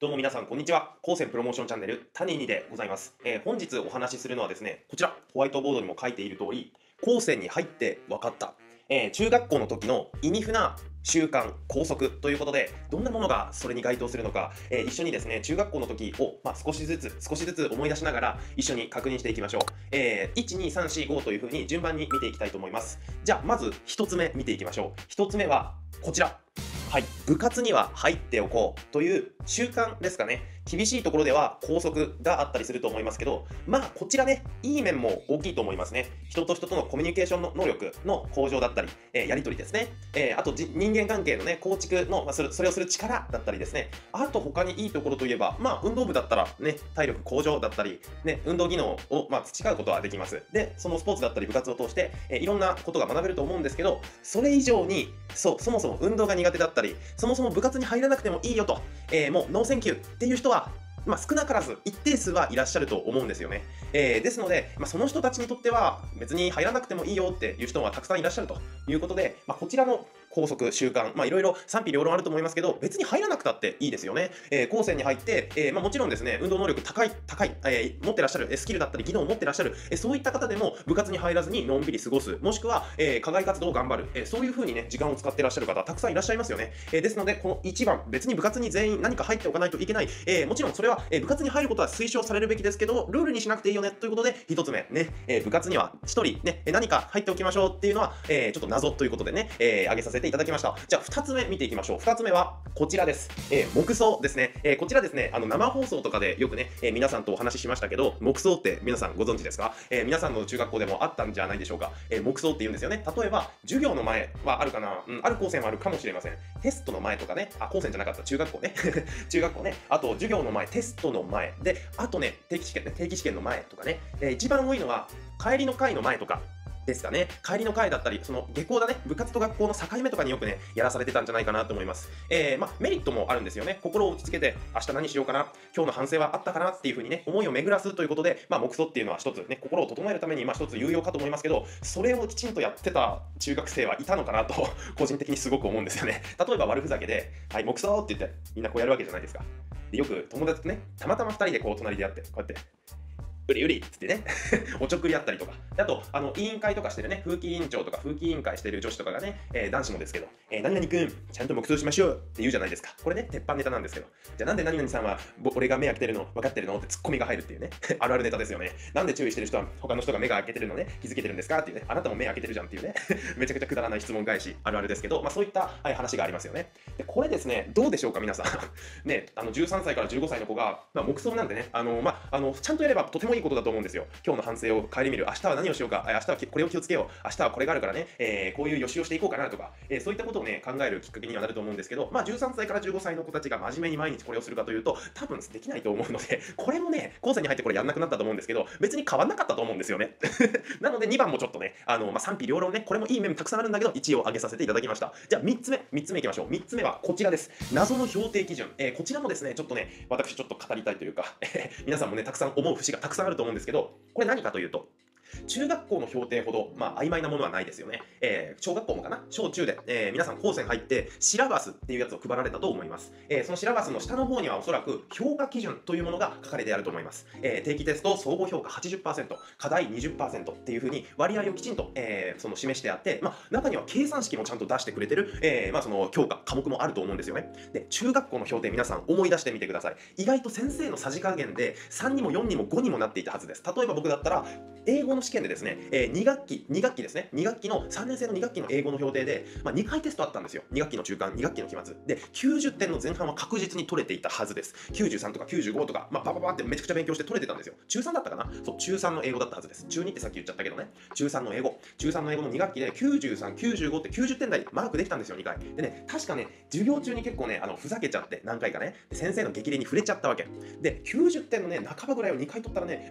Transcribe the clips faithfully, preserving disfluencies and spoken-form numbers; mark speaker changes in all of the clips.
Speaker 1: どうも皆さん、こんにちは。高専プロモーションチャンネル、タニーニでございます。えー本日お話しするのはですね、こちら、ホワイトボードにも書いている通り、高専に入って分かった、えー中学校の時の意味不な習慣、校則ということで、どんなものがそれに該当するのか、えー一緒にですね、中学校の時を、まあ、少しずつ、少しずつ思い出しながら、一緒に確認していきましょう。えーいち、に、さん、よん、ごというふうに順番に見ていきたいと思います。じゃあ、まずひとつめ見ていきましょう。ひとつめは、こちら。はい、部活には入っておこうという習慣ですかね。厳しいところでは校則があったりすると思いますけど、まあこちらね、いい面も大きいと思いますね。人と人とのコミュニケーションの能力の向上だったり、えーやり取りですね。えーあとじ人間関係のね、構築の、まあ、それそれをする力だったりですね。あと他にいいところといえば、まあ運動部だったらね、体力向上だったり、ね、運動技能を、まあ、培うことはできます。で、そのスポーツだったり部活を通して、えーいろんなことが学べると思うんですけど、それ以上に、そう、そもそも運動が苦手だったり、そもそも部活に入らなくてもいいよと、えーもうノーセンキューっていう人は、まあ、少なからず一定数はいらっしゃると思うんですよね。えーですので、まあ、その人たちにとっては別に入らなくてもいいよっていう人はたくさんいらっしゃるということで、まあ、こちらの校則、習慣、まあいろいろ賛否両論あると思いますけど、別に入らなくたっていいですよね。えー、高専に入って、えーまあ、もちろんですね、運動能力高い、高い、えー持ってらっしゃる、えースキルだったり技能を持ってらっしゃる、えーそういった方でも部活に入らずにのんびり過ごす、もしくは、えー課外活動を頑張る、えーそういう風にね、時間を使ってらっしゃる方、たくさんいらっしゃいますよね。えーですので、このいちばん、別に部活に全員何か入っておかないといけない、えーもちろんそれは、えー部活に入ることは推奨されるべきですけど、ルールにしなくていいよねということで、ひとつめ、ね、えー部活にはひとり、ね、何か入っておきましょうっていうのは、えーちょっと謎ということでね、えー挙げさせていただきました。じゃあ、ふたつめ見ていきましょう。ふたつめはこちらです。えー木葬ですね。えーこちらですね、あの生放送とかでよくね、えー皆さんとお話ししましたけど、木葬って皆さんご存知ですか？えー皆さんの中学校でもあったんじゃないでしょうか。えー木葬って言うんですよね。例えば、授業の前はあるかな、うん、ある高専はあるかもしれません。テストの前とかね、あ、高専じゃなかった、中学校ね。中学校ね。あと、授業の前、テストの前。で、あとね、定期試験ね、定期試験の前とかね。えー一番多いのは、帰りの会の前とか。ですかね。帰りの会だったり、その下校だね、部活と学校の境目とかによくね、やらされてたんじゃないかなと思います。えー、まあ、メリットもあるんですよね。心を落ち着けて、明日何しようかな、今日の反省はあったかなっていう風にね、思いを巡らすということで、まあ、目想っていうのは一つね、心を整えるために、まあ、一つ有用かと思いますけど、それをきちんとやってた中学生はいたのかなと、個人的にすごく思うんですよね。例えば悪ふざけで、はい、目想って言って、みんなこうやるわけじゃないですか。でよく友達とね、たまたまふたりでこう隣でやって、こうやって、うりうりっつってねおちょくりあったりとか、あとあの委員会とかしてるね、風紀委員長とか風紀委員会してる女子とかがね、えー男子もですけど、えー何々くんちゃんと黙祷しましょうって言うじゃないですか。これね、鉄板ネタなんですけど、じゃあなんで何々さんはぼ俺が目開けてるの分かってるのってツッコミが入るっていうねあるあるネタですよね。なんで注意してる人は他の人が目が開けてるのね気づけてるんですかっていうね、あなたも目開けてるじゃんっていうねめちゃくちゃくだらない質問返しあるあるですけど、まあそういった、はい、話がありますよね。でこれですね、どうでしょうか皆さんね、あのじゅうさんさいからじゅうごさいの子が、まあ、黙想なんでね、あのまああのちゃんとやればとてもいいことだと思うんですよ。今日の反省を顧みる、明日は何をしようか、明日はこれを気をつけよう、明日はこれがあるからね、えーこういう予習をしていこうかなとか、えーそういったことをね考えるきっかけにはなると思うんですけど、まあじゅうさんさいからじゅうごさいの子たちが真面目に毎日これをするかというと多分できないと思うので、これもね高専に入ってこれやんなくなったと思うんですけど、別に変わんなかったと思うんですよねなのでにばんもちょっとね、あの、まあ、賛否両論ね、これもいい面たくさんあるんだけどいちを挙げさせていただきました。じゃあみっつめ、みっつめいきましょう。みっつめはこちらです。謎の評定基準、えーこちらもですねちょっとね私ちょっと語りたいというか皆さんもねたくさん思う節がたくさんあると思うんですけど、これ何かというと、中学校の評定ほど、まあ、曖昧なものはないですよね。えー小学校もかな、小中で、えー皆さん高専入ってシラバスっていうやつを配られたと思います。えーそのシラバスの下の方にはおそらく評価基準というものが書かれてあると思います。えー定期テスト総合評価はちじゅっパーセント、課題にじゅっパーセントっていう風に割合をきちんと、えーその示してあって、まあ、中には計算式もちゃんと出してくれてる、えーまあ、その教科科目もあると思うんですよね。で中学校の評定皆さん思い出してみてください。意外と先生のさじ加減でさんにもよんにもごにもなっていたはずです。例えば僕だったら英語の試験でですね、えー、に学期、に学期ですね、に学期のさんねん生のに学期の英語の評定で、まあ、にかいテストあったんですよ。に学期の中間、に学期の期末。で、きゅうじゅってんの前半は確実に取れていたはずです。きゅうじゅうさんとかきゅうじゅうごとか、まあ、バババってめちゃくちゃ勉強して取れてたんですよ。中さんだったかな、そう、中さんの英語だったはずです。中にってさっき言っちゃったけどね、中さんの英語、中さんの英語のに学期できゅうじゅうさん、きゅうじゅうごってきゅうじゅってん台マークできたんですよ、にかい。でね、確かね、授業中に結構ね、あのふざけちゃって、何回かね、先生の激励に触れちゃったわけ。で、きゅうじゅってんのね、半ばぐらいをにかい取ったらね、まあ、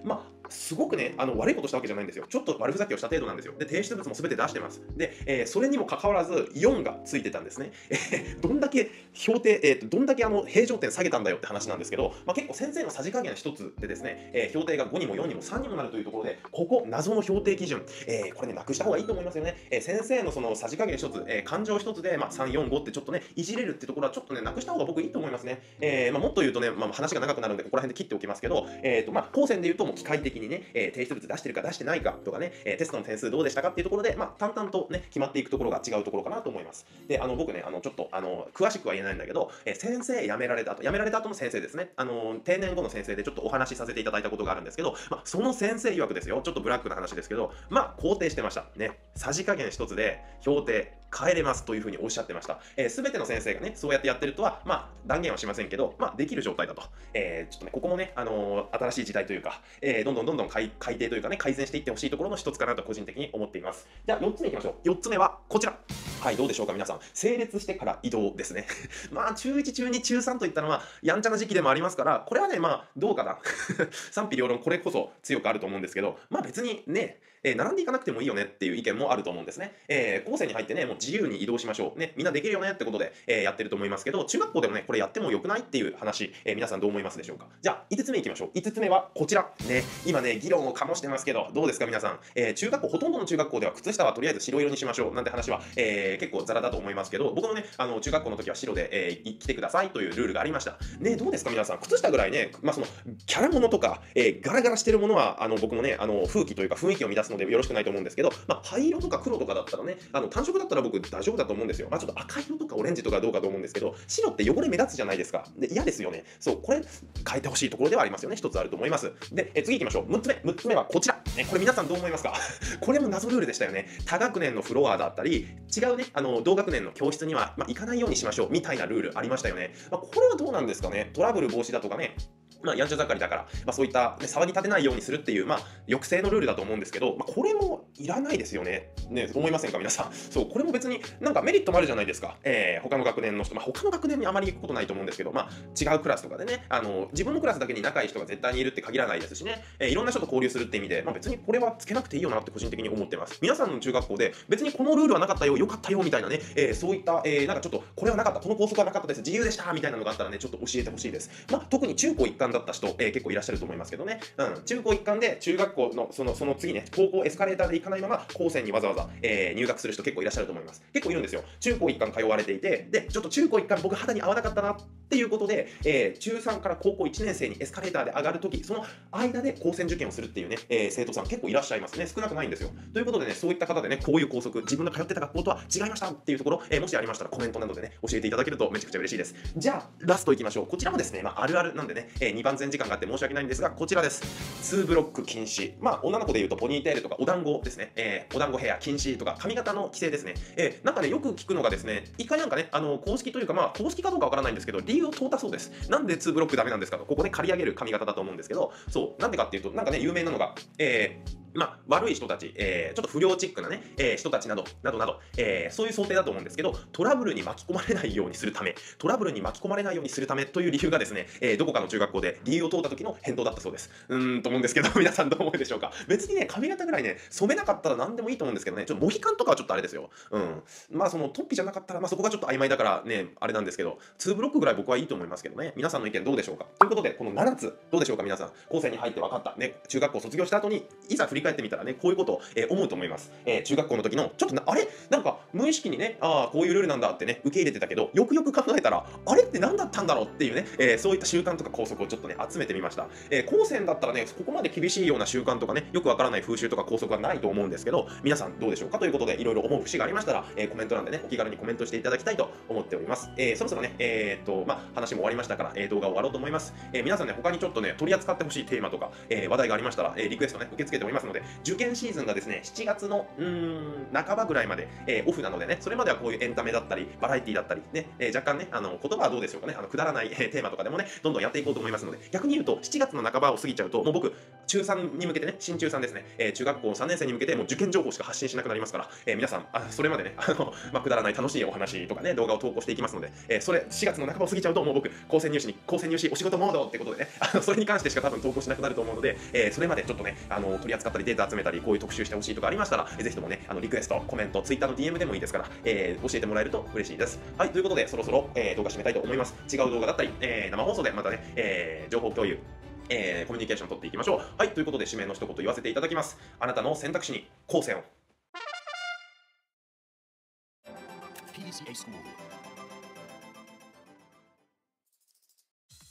Speaker 1: すごくね、あの悪いことしたわけじゃないんですよ。ちょっと悪ふざけをした程度なんですよ。で、提出物も全て出してます。で、えーそれにもかかわらずよんがついてたんですね。えーどんだけ評定、えーとどんだけあの平常点下げたんだよって話なんですけど、まあ、結構先生のさじ加減一つでですね、えー評定がごにもよんにもさんにもなるというところで、ここ、謎の評定基準、えーこれね、なくした方がいいと思いますよね。えー先生のそのさじ加減一つ、えー感情一つで、まあ、さん、よん、ごってちょっとね、いじれるってところはちょっとね、なくした方が僕いいと思いますね。えーまあ、もっと言うとね、まあ、話が長くなるんで、ここら辺で切っておきますけど、えーとまあ、高専で言うと、もう機械的にね、えー提出物出してるか出してないかとかね、えーテストの点数どうでしたかっていうところで、まあ、淡々とね、決まっていくところが違うところかなと思います。で、あの僕ね、あのちょっとあの詳しくは言えないんだけど、えー先生辞められた後、辞められた後の先生ですね、あの定年後の先生でちょっとお話しさせていただいたことがあるんですけど、まあ、その先生曰くですよ、ちょっとブラックな話ですけど、まあ、肯定してました。ね、さじ加減一つで評定変えれますというふうにおっしゃってました。す、えー、べ、ての先生がね、そうやってやってるとは、まあ、断言はしませんけど、まあ、できる状態だと。えー、ちょっとね、ここもね、あのー新しい時代というか、えー、どんどんどんどん改改定というかね、改善していってほしいところの一つかなと個人的に思っています。じゃあ、よっつめいきましょう。よっつめはこちら。はい、どうでしょうか、皆さん。整列してから移動ですね。まあ、中いち、中に、中さんといったのは、やんちゃな時期でもありますから、これはね、まあ、どうかな。賛否両論、これこそ強くあると思うんですけど、まあ別にね、えー並んでいかなくてもいいよねっていう意見もあると思うんですね。えー、高専に入ってね、もう自由に移動しましょう。ね、みんなできるよねってことで、えーやってると思いますけど、中学校でもね、これやってもよくないっていう話、えー皆さんどう思いますでしょうか。じゃあ、いつつめいきましょう。いつつめはこちら。ね、今ね、議論を醸してますけど、どうですか皆さん。えー中学校、ほとんどの中学校では靴下はとりあえず白色にしましょうなんて話は、えー結構ザラだと思いますけど、僕もね、あの中学校の時は白で、えー着てくださいというルールがありました。ね、どうですか皆さん。靴下ぐらいね、まあその、キャラものとか、えーガラガラしてるものは、あの僕もね、あの風紀というか雰囲気を乱すのでよろしくないと思うんですけど、まあ、灰色とか黒とかだったらね、あの単色だったら僕大丈夫だと思うんですよ。まあ、ちょっと赤色とかオレンジとかどうかと思うんですけど、白って汚れ目立つじゃないですか。で、嫌ですよね。そう、これ変えてほしいところではありますよね。一つあると思います。で、え次行きましょう。むっつめ。むっつめはこちら。ね、これ皆さんどう思いますかこれも謎ルールでしたよね。他学年のフロアだったり、違うね、あの同学年の教室には、まあ、行かないようにしましょうみたいなルールありましたよね。まあ、これはどうなんですかね。トラブル防止だとかね。まあ、やんちゃ盛りだから、まあ、そういった、ね、騒ぎ立てないようにするっていう、まあ、抑制のルールだと思うんですけど、まあ、これもいらないですよね。ね、思いませんか、皆さん。そう、これも別になんかメリットもあるじゃないですか。えー、他の学年の人、まあ、他の学年にあまり行くことないと思うんですけど、まあ、違うクラスとかでね、あの、自分のクラスだけに仲いい人が絶対にいるって限らないですしね、えー、いろんな人と交流するって意味で、まあ、別にこれはつけなくていいよなって個人的に思ってます。皆さんの中学校で、別にこのルールはなかったよ、良かったよ、みたいなね、えー、そういった、えー、なんかちょっと、これはなかった、この校則はなかったです、自由でした、みたいなのがあったらね、ちょっと教えてほしいです。まあ、特に中高一貫だった人、えー、結構いらっしゃると思いますけどね、うん、中高一貫で中学校のそのその次ね、高校エスカレーターで行かないまま高専にわざわざ、えー、入学する人結構いらっしゃると思います。結構いるんですよ。中高一貫通われていて、でちょっと中高一貫僕肌に合わなかったなっていうことで、えー、中さんから高校いちねん生にエスカレーターで上がるとき、その間で高専受験をするっていうね、えー、生徒さん結構いらっしゃいますね。少なくないんですよ。ということでね、そういった方でね、こういう校則、自分が通ってた学校とは違いましたっていうところ、えー、もしありましたらコメントなどでね、教えていただけるとめちゃくちゃ嬉しいです。じゃあラストいきましょう。こちらもですね、まあ、あるあるなんでね、えー、にばんぜん時間があって申し訳ないんですが、こちらです。ツーブロック禁止。まあ、女の子で言うとポニーテールとかお団子ですね。えー、お団子ヘア禁止とか髪型の規制ですね。えー、なんかね、よく聞くのがですね、一回なんかね、あの、公式というか、まあ、公式かどうかわからないんですけど、理由を問うたそうです。なんでツーブロックダメなんですかと、ここで刈り上げる髪型だと思うんですけど、そう、なんでかっていうと、なんかね、有名なのが、えー、まあ、悪い人たち、えー、ちょっと不良チックなね、えー、人たちなど、などなど、えー、そういう想定だと思うんですけど、トラブルに巻き込まれないようにするため、トラブルに巻き込まれないようにするためという理由がですね、えー、どこかの中学校で理由を問うた時の返答だったそうです。うーんと思うんですけど、皆さんどう思うでしょうか。別にね、髪型ぐらいね、染めなかったら何でもいいと思うんですけどね、ちょっとモヒカンとかはちょっとあれですよ。うん。まあ、そのトッピじゃなかったら、まあ、そこがちょっと曖昧だからね、あれなんですけど、ツーブロックぐらい僕はいいと思いますけどね、皆さんの意見どうでしょうか。ということで、このななつ、どうでしょうか、皆さん。高専に入って分かった。ね、中学校卒業した後に、いざ振り返ってみたらね、こういうことを、えー、思うと思います。えー、中学校の時の、ちょっとな、あれなんか無意識にね、ああ、こういうルールなんだってね、受け入れてたけど、よくよく考えたら、あれって何だったんだろうっていうね、えー、そういった習慣とか校則をちょっとね、集めてみました。えー、高専だったらね、ここまで厳しいような習慣とかね、よくわからない風習とか校則はないと思うんですけど、皆さんどうでしょうかということで、いろいろ思う節がありましたら、えー、コメント欄でね、お気軽にコメントしていただきたいと思っております。えー、そろそろね、えー、っと、まあ、話も終わりましたから、えー、動画を終わろうと思います。えー、皆さんね、他にちょっとね、取り扱ってほしいテーマとか、えー、話題がありましたら、えー、リクエストね、受け付けておりますので、 ので、受験シーズンがですね、しちがつのうーん半ばぐらいまで、えーオフなのでね、それまではこういうエンタメだったり、バラエティだったり、ね、えー若干ね、あの言葉はどうでしょうかね、あのくだらない、えーテーマとかでもね、どんどんやっていこうと思いますので、逆に言うと、しちがつの半ばを過ぎちゃうと、もう僕、中さんに向けてね、新中さんですね、えー中学校さんねん生に向けて、もう受験情報しか発信しなくなりますから、えー皆さん、あそれまでね、あのまあ、くだらない楽しいお話とかね、動画を投稿していきますので、えーそれ、しがつの半ばを過ぎちゃうと、もう僕、高専入試に、高専入試お仕事モードってことでね、あのそれに関してしか多分投稿しなくなると思うので、えーそれまでちょっとね、あの取り扱ったり、データ集めたり、こういう特集してほしいとかありましたら、えーぜひともね、あのリクエスト、コメント、ツイッターの ディーエム でもいいですから、えー教えてもらえると嬉しいです。はい、ということで、そろそろ、えー動画締めたいと思います。違う動画だったり、えー生放送でまたね、えー情報共有、えーコミュニケーション取っていきましょう。はい、ということで、指名の一言言わせていただきます。あなたの選択肢に高専を。
Speaker 2: ピーディーシーエー School.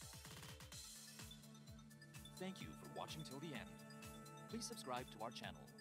Speaker 2: Thank you for watching till the end. Please subscribe to our channel.